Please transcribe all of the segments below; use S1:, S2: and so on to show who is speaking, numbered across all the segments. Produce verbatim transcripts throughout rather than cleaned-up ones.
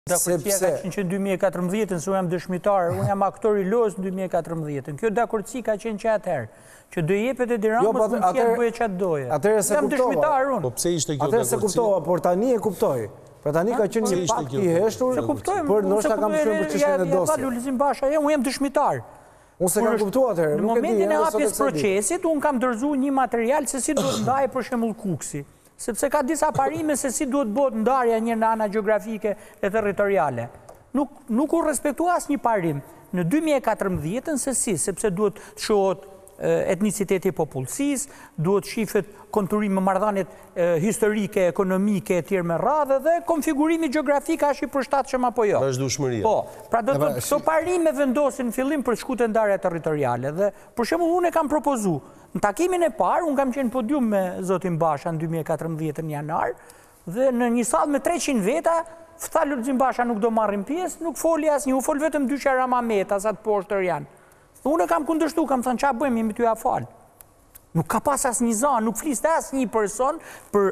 S1: Dakorësia ka qenë që në dy mijë e katërmbëdhjetë, se unë jam dëshmitar, unë jam aktor i lozë në dy mijë e katërmbëdhjetë. Kjo dakorësi ka qenë që atëherë, që do jepet e Tiranës mundësia të bëjë çfarë doje. Jam dëshmitar unë.
S2: Po pse ishte kjo
S3: dakorësi? Atëherë se kuptova, por tani e kuptoj. Pra tani ka qenë një pakt i heshtur, por ndoshta kam përshtypjen për çështjen e dosjes.
S1: Lulzim Basha, unë jam dëshmitar.
S3: Unë se kam kuptuar atëherë,
S1: në momentin e hapjes procesit, unë kam dorëzuar një material se si duhet ndahej për shembull Kuksi. Sepse ka disa parime se si duhet bëhet ndarja një në ana gjeografike e territoriale. Nuk, nuk u respektua asnjë parim në dy mijë e katërmbëdhjetë se si, sepse duhet shohet etniciteti i popullsisë, duhet shifet konturimi me marrëdhëniet historike, ekonomike e tjerë me radhë dhe konfigurimi gjeografik a është i përshtatshëm apo jo.
S2: Vazhdueshmëria.
S1: Po, pra do të këto parime vendosin në fillim për shkutje ndarja territoriale dhe për shembull unë e kam propozuar. Në takimin e parë, unë kam qenë podium me zotin Basha në dy mijë e katërmbëdhjetë në janar, dhe në një sallë me treqind veta, tha Lulzim Basha nuk do marrim pjesë, nuk foli asnjë, u fol vetëm dy qera Mameta, sa të poshtër janë. Unë e kam kundërshtu, kam thënë çfarë bëjmë, jemi ty a fal. Nuk ka pas asnjë zonë, nuk fliste asnjë person për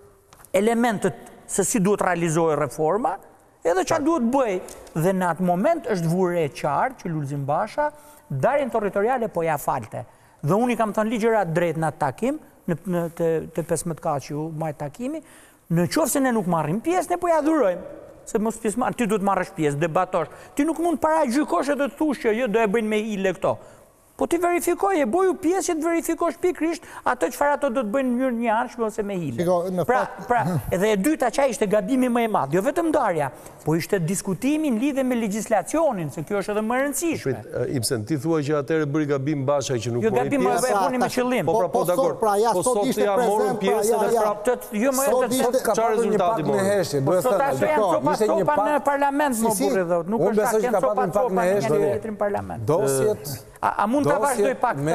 S1: elementet se si duhet realizohej reforma, edhe çfarë duhet bëj. Dhe në atë moment është vurë e qartë që Lulzim Basha ndarjen territoriale po ja falte. Dhe unë i kam thënë ligjërat drejt në atë takim, në të pesëmbëdhjetë kaç që u majt takimi, në qoftë se ne nuk marrim pjesë, ne po ja dhurojmë. Se mos pjesë marr, ti duhet marrësh pjesë, debatosh. Ti nuk mund para gjykosh edhe të thush që jo do e bëjnë me hile këto. Po ti verifikoje, boju pjesë që të verifikosh pikrisht ato çfarë ato do të bëjnë në mënyrë të njëanshme ose me hile. Pra, pra, edhe e dyta çaj ishte gabimi më i madh, jo vetëm ndarja, po ishte diskutimi në lidhje me legjislacionin, se kjo është edhe më e rëndësishme.
S2: Ibsen, ti thua që atëherë bëri gabim Basha që nuk
S1: mori pjesë. Jo gabim, po e bëni me qëllim.
S2: Po pra, po dakor. Po sot ja morën pjesë dhe prapë
S1: jo më
S2: sot ka pasur një pakt në
S3: heshtje, duhet të
S1: thënë, ishte një pakt në parlament më burrë dhot, nuk është asnjë ka pasur një pakt në heshtje në parlament.
S3: Dosjet
S1: A mund të vazhdoj pak të...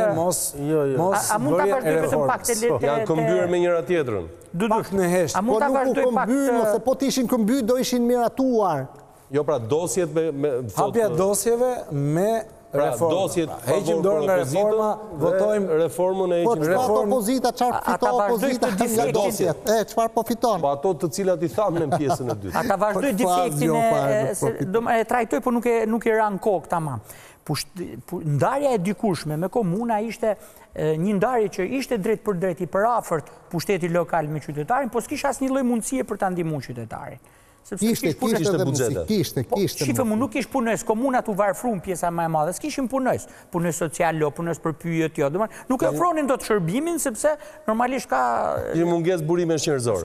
S1: A mund të vazhdoj vetëm pak të...
S2: Janë këmbyrë me njëra tjetrën.
S3: Pak në heshtë.
S1: A mund të vazhdoj pak të...
S4: Nëse po të ishin këmbyrë, do ishin miratuar.
S2: Jo, pra, dosjet me...
S3: Hapja dosjeve me reforma. Heqim dorë nga reforma, votojmë...
S2: Reformën e
S4: heqim... Po, qëfar opozita, qarë fito opozita nga dosjet? E, qëfar po fiton?
S2: Po, ato të cilat i thamë në pjesën e dytë.
S1: A ta vazhdoj defektin e... E trajtoj, po nuk i ranë kokë, tamam. Ndarja e dikushme me komuna ishte një ndarje që ishte drejt për drejt i përafërt pushteti lokal me qytetarin, po s'kish asnjë lloj mundësie për ta ndihmuar qytetarin.
S4: Kishte, kishte dhe mundësi, kishte, kishte.
S1: Shifëm, nuk ish punës, komunat u varfruan pjesa më e madhe, s'kishin punës, punës social, jo, punës për pyetje, jo, nuk e ofronin dot shërbimin sepse normalisht ka
S2: një mungesë burime njerëzore.